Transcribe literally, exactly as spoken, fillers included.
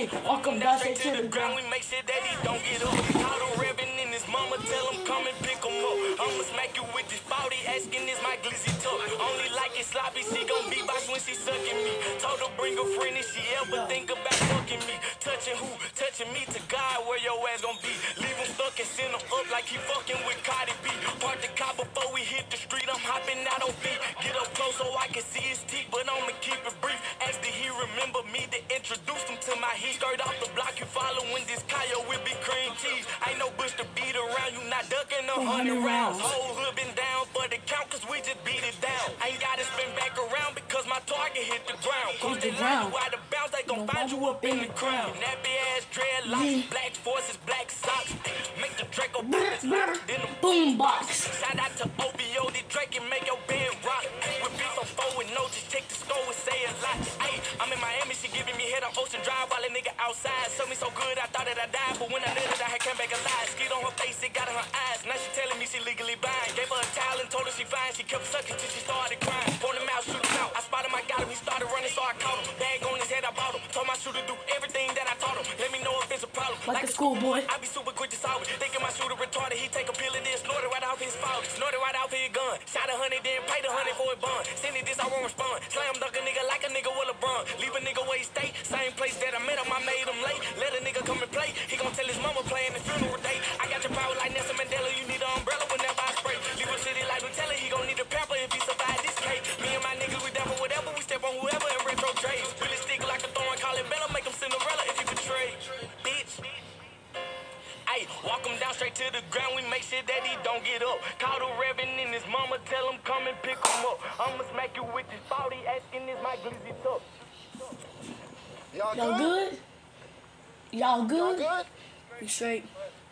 Hey, walk him down straight to the ground. We make sure that he don't get up. Call the Reverend and his mama, tell him come and pick him up. I'ma smack you with this forty, asking is my glizzy tuck. Only like it sloppy, she gon' be box when she sucking me. Told her bring a friend if she ever think about fucking me. Touching who? Touching me to God, where your ass gon' be. Leave him stuck and send him up like he fucking with Cardi B. Park the car before we hit the street, I'm hopping out on feet. Get up close so I can see his teeth, but I'ma keep it brief. Ask did he remember me to introduce him to my heat. Skirt off the block, you following this Kyle with big cream cheese. Ain't no bush to beat around, you not ducking a hundred rounds. Whole hood been down for the count, cause we just beat it down. Ain't gotta spin back around because my target hit the ground. Cause they line you out of bounds, they gon' find you up in the crowd. Nappy ass dreadlocks, black forces, black socks. Make the Draco bullets louder than a Boom box. Shout out to O B O, the Drake and make your bed rock. With beef on four and no, just check the score and say a lot. Ayy, I'm in Miami, she giving me head on Ocean Drive while a nigga outside. Saw me so good, I thought that I died. But when I did it, I had came back alive. Skid on her face, it got in her eyes. Now she telling me she legally blind. Gave her a towel and told her she fine. She kept sucking till she started crying. Point him out, shoot him out. I spotted my guy, he started running, so I caught him. Bag on his head, I bought him. Told my shooter do everything that I taught him. Let me know if it's a problem. Like, like a schoolboy. I be super quick to solve it. Thinking my shooter retarded, he take a pill and then snort it right off his phone. Snort it right off his gun. Shot a hundred, then paid a hundred for a bond. Send it this, I won't respond. Slam dunk a nigga like a nigga with LeBron. Leave a nigga where he stay. Same place that I met him, I made him late. Let a nigga come and play. He gon' tell his mama playing the funeral date. I got your power like Nelson Mandela. You need an umbrella whenever I spray. Leave a city like Nutella. He gon' need a pamper if he survive this case. Me and my niggas, we down for whatever. We step on whoever in retro trades. Really stick like a thorn. Call it Bella. Make him Cinderella if he betray. Bitch. Ayy, walk him down straight to the ground. We make sure that he don't get up. Call the Reverend and his mama. Tell him come and pick him up. I'ma smack you with this forty. Asking is my glizzy tuck. Y'all good? Y'all good? Y'all good? We straight.